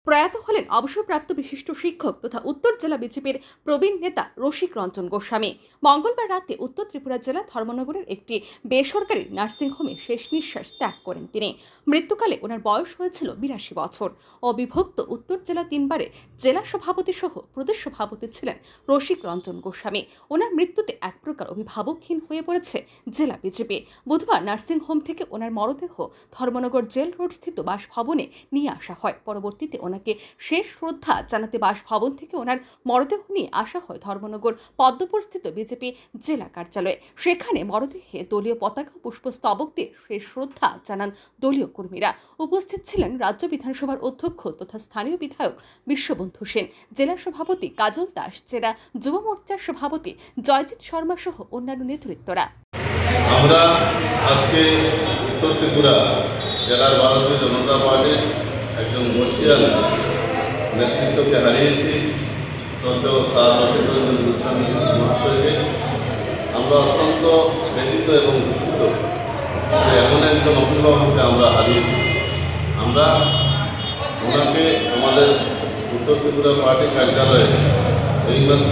প্রয়াত হলেন অবসরপ্রাপ্ত বিশিষ্ট শিক্ষক তথা উত্তর জেলা বিজেপির প্রবীণ নেতা রসিক রঞ্জন গোস্বামী। মঙ্গলবার রাতে উত্তর ত্রিপুরা জেলা ধর্মনগরের একটি বেসরকারি নার্সিংহোমে শেষ নিঃশ্বাস ত্যাগ করেন তিনি। মৃত্যুকালে ওনার বয়স হয়েছিল 82 বছর। অবিভক্ত উত্তর জেলা 3 বারে জেলা সভাপতি সহ প্রদেশ সভাপতি ছিলেন রসিক রঞ্জন গোস্বামী। ওনার মৃত্যুতে এক প্রকার অভিভাবকহীন হয়ে পড়েছে জেলা বিজেপি। বুধবার নার্সিংহোম থেকে ওনার মরদেহ ধর্মনগর জেল রোড স্থিত বাসভবনে নিয়ে আসা হয়। পরবর্তীতে ওনাকে শেষ শ্রদ্ধা জানাতে বাসভবন থেকে ওনার মরদেহ নিয়ে আসা হয় ধর্মনগর পদ্মপুর স্থিত বিজেপি জেলা কার্যালয়ে। সেখানে মরদেহে দলীয় পতাকা ও পুষ্পস্তবক দিয়ে শেষ শ্রদ্ধা জানান দলীয় কর্মীরা। উপস্থিত ছিলেন রাজ্য বিধানসভার অধ্যক্ষ তথা স্থানীয় বিধায়ক বিশ্ববন্ধু সেন, জেলা সভাপতি কাজল দাস, জেলা যুব মোর্চার সভাপতি জয়জিৎ শর্মা সহ অন্যান্য নেতৃত্বরা। আমরা আজকে উত্তর ত্রিপুরা জেলার ভারতীয় জনতা পার্টির একজন বর্ষিয়ান নেতৃত্বকে হারিয়েছি, শ্রদ্ধেয় স্যার রসিক রঞ্জন গোস্বামী মহাশয়কে। আমরা অত্যন্ত ব্যথিত এবং দুঃখিত যে এমন একজন অভিভাবককে আমরা হারিয়েছি। আমরা ওনাকে আমাদের উত্তর ত্রিপুরা পার্টি কার্যালয়ে এইমাত্র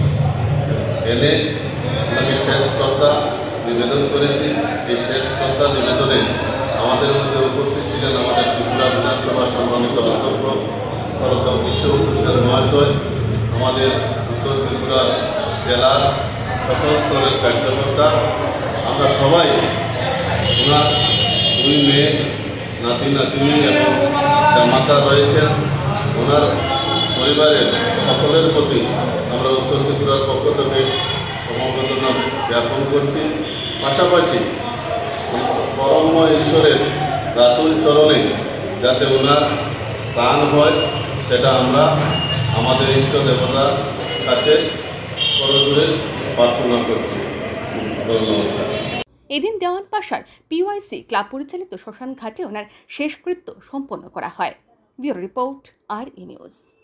এনে ওনাকে শেষ শ্রদ্ধা নিবেদন করেছি। এই শেষ শ্রদ্ধা নিবেদনে আমাদের মধ্যে উপস্থিত ছিলেন আমাদের ত্রিপুরা বিধানসভার সম্মানিত অধ্যক্ষ শ্রদ্ধেয় বিশ্ববন্ধু সেন মহাশয়, আমাদের উত্তর ত্রিপুরার জেলার সকল স্তরের কার্যকর্তা। আমরা সবাই ওনার 2 মেয়ে, নাতি নাতিনি এবং জামাতা রয়েছেন, ওনার পরিবারের সকলের প্রতি আমরা উত্তর ত্রিপুরার পক্ষ থেকে সমবেদনা জ্ঞাপন করছি। পাশাপাশি পরম ঈশ্বরের রাতুল চরণে যাতে ওনার স্থান হয় সেটা আমরা আমাদের ইষ্ট দেবতার কাছে করজোড়ে প্রার্থনা করছি। নমস্কার। এদিন দেওয়ান পাশার পিওয়াইসি ক্লাব পরিচালিত শ্মশান ঘাটে ওনার শেষকৃত্য সম্পন্ন করা হয়। Bureau report, RE news.